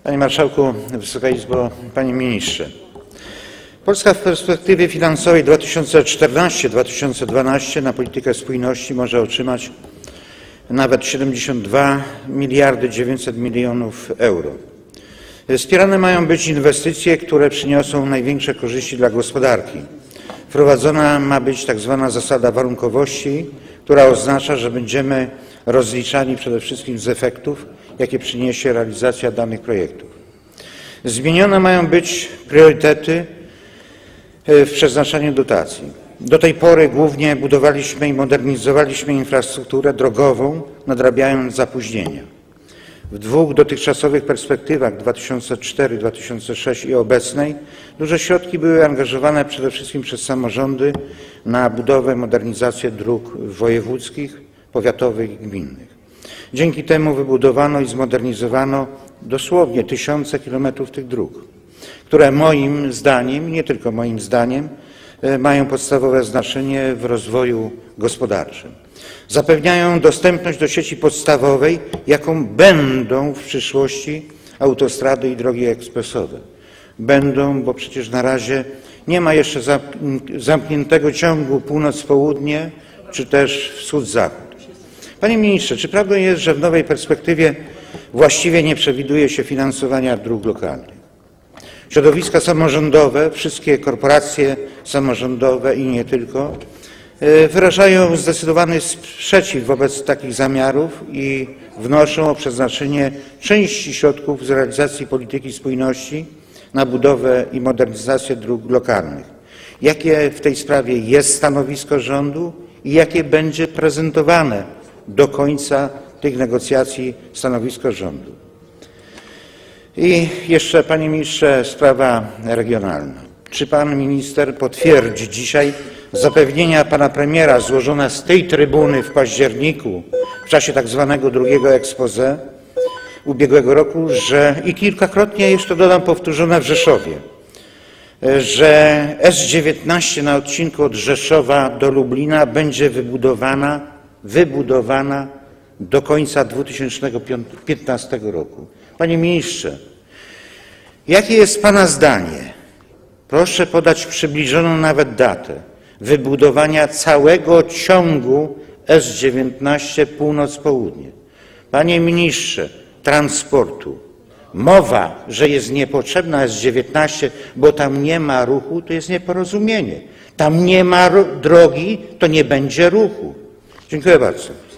Panie Marszałku, Wysoka Izbo, Panie Ministrze. Polska w perspektywie finansowej 2014-2012 na politykę spójności może otrzymać nawet 72 900 milionów euro. Wspierane mają być inwestycje, które przyniosą największe korzyści dla gospodarki. Wprowadzona ma być tak zwana zasada warunkowości, która oznacza, że będziemy rozliczani przede wszystkim z efektów, jakie przyniesie realizacja danych projektów. Zmienione mają być priorytety w przeznaczaniu dotacji. Do tej pory głównie budowaliśmy i modernizowaliśmy infrastrukturę drogową, nadrabiając zapóźnienia. W dwóch dotychczasowych perspektywach 2004-2006 i obecnej duże środki były angażowane przede wszystkim przez samorządy na budowę, modernizację dróg wojewódzkich, powiatowych i gminnych. Dzięki temu wybudowano i zmodernizowano dosłownie tysiące kilometrów tych dróg, które moim zdaniem, nie tylko moim zdaniem, mają podstawowe znaczenie w rozwoju gospodarczym. Zapewniają dostępność do sieci podstawowej, jaką będą w przyszłości autostrady i drogi ekspresowe. Będą, bo przecież na razie nie ma jeszcze zamkniętego ciągu północ-południe, czy też wschód-zachód. Panie Ministrze, czy prawdą jest, że w nowej perspektywie właściwie nie przewiduje się finansowania dróg lokalnych? Środowiska samorządowe, wszystkie korporacje samorządowe i nie tylko, wyrażają zdecydowany sprzeciw wobec takich zamiarów i wnoszą o przeznaczenie części środków z realizacji polityki spójności na budowę i modernizację dróg lokalnych. Jakie w tej sprawie jest stanowisko rządu i jakie będzie prezentowane do końca tych negocjacji stanowisko rządu? I jeszcze, Panie Ministrze, sprawa regionalna. Czy Pan Minister potwierdzi dzisiaj zapewnienia Pana Premiera złożone z tej trybuny w październiku w czasie tak zwanego drugiego exposé ubiegłego roku, że i kilkakrotnie jeszcze dodam powtórzone w Rzeszowie, że S19 na odcinku od Rzeszowa do Lublina będzie wybudowana do końca 2015 roku. Panie Ministrze, jakie jest Pana zdanie? Proszę podać przybliżoną nawet datę wybudowania całego ciągu S19 północ-południe. Panie Ministrze transportu, mowa, że jest niepotrzebna S19, bo tam nie ma ruchu, to jest nieporozumienie. Tam nie ma drogi, to nie będzie ruchu. Dziękuję bardzo.